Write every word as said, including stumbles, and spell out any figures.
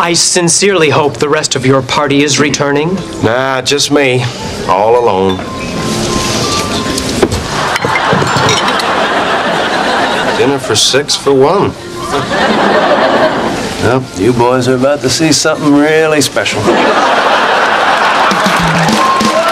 I sincerely hope the rest of your party is returning. Nah, just me. All alone. Dinner for six for one. Well, you boys are about to see something really special.